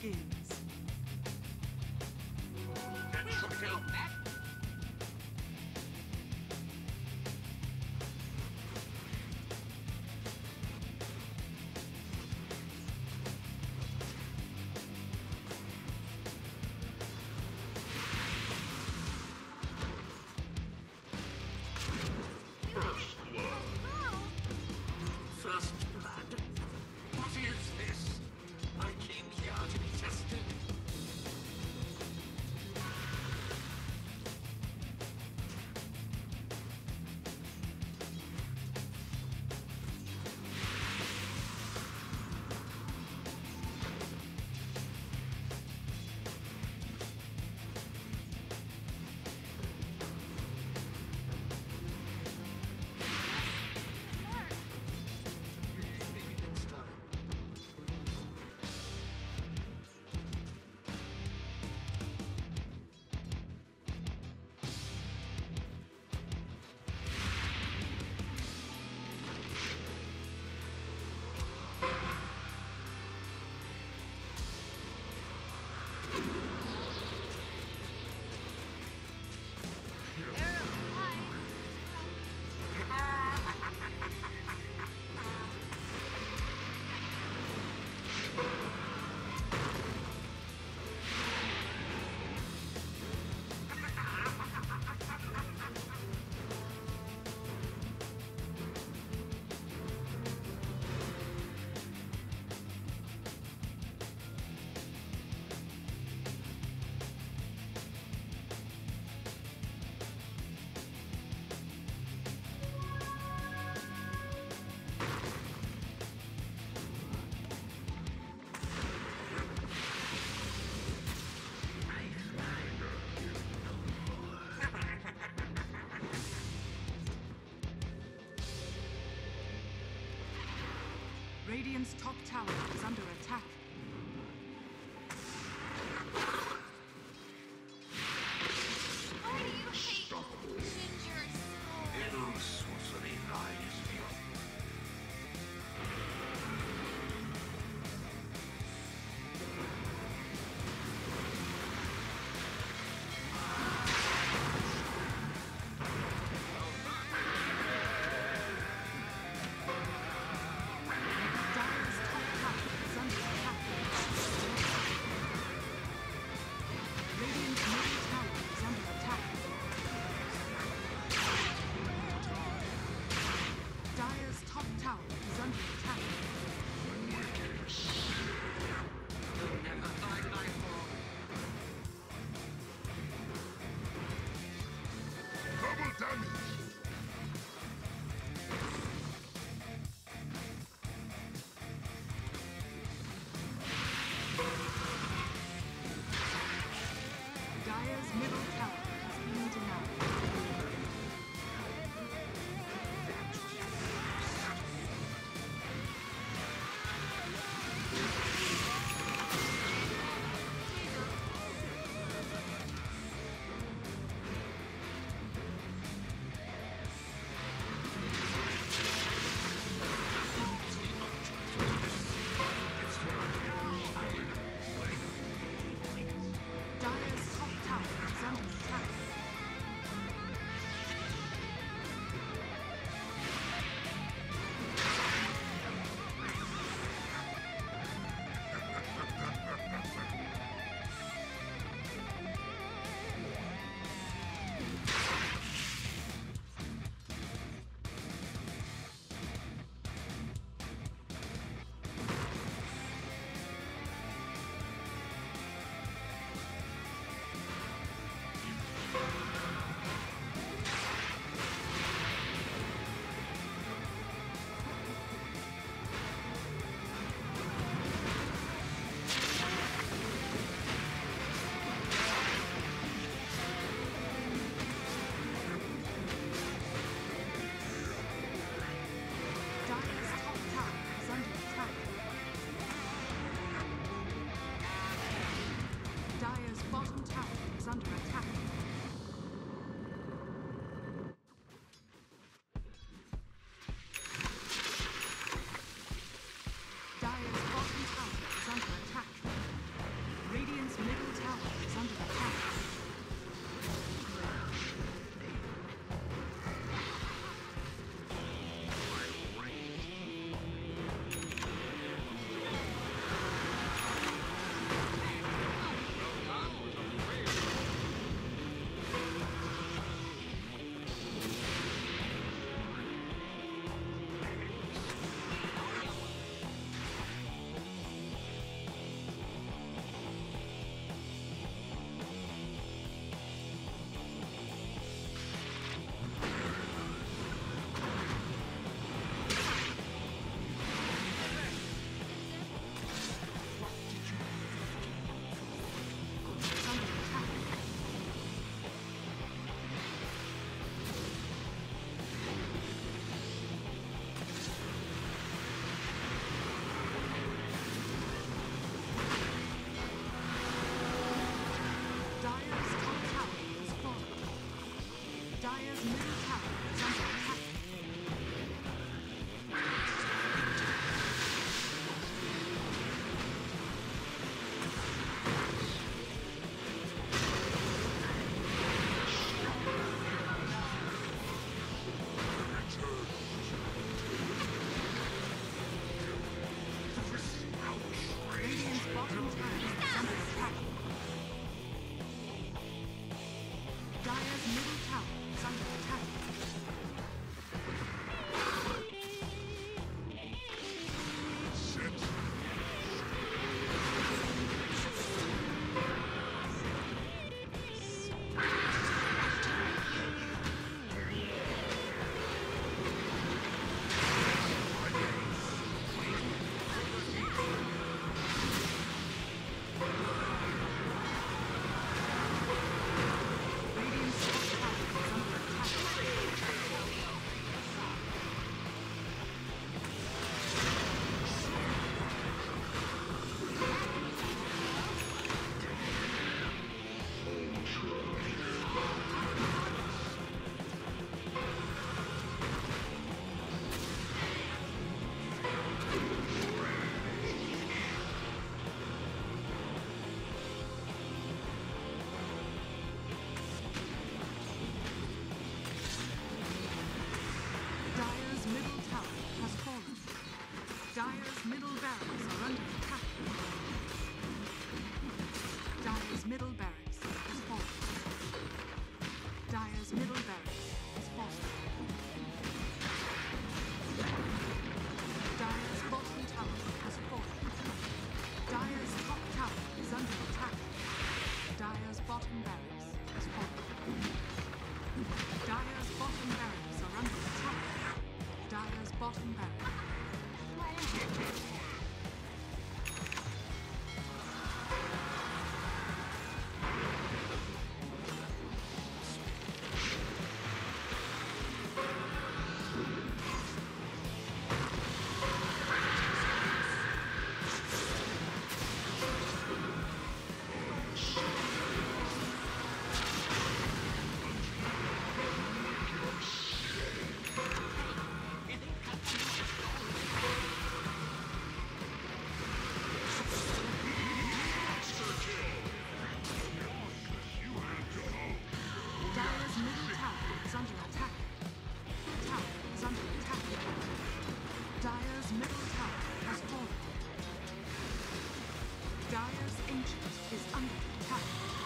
begins. We'll take that. First blood? What is this? I came here to be tested. Maybe next time. Radiant's top tower is under attack. Why do you hate Ginger so? Ill sorcery lies beyond. Dire's top tower is under attack. Radiant's middle tower is under attack. Dire's top tower is under attack. You'll never find my form. Double damage! Dire's middle tower has been denied. Dire's middle tower is under attack. Radiant's bottom tower is under attack. Dire's middle tower is under attack. Radiant's top tower is under attack. Dire's middle tower has fallen. Dire's middle barracks are under attack. Dire's middle barracks has fallen. Dire's middle barracks has fallen. Dire's bottom tower has fallen. Dire's top tower is under attack. Dire's bottom barracks has fallen. Dire's bottom barracks are under attack. Dire's bottom barracks. Dire's middle tower is under attack. Tower is under attack. Dire's middle tower has fallen. Dire's ancient is under attack.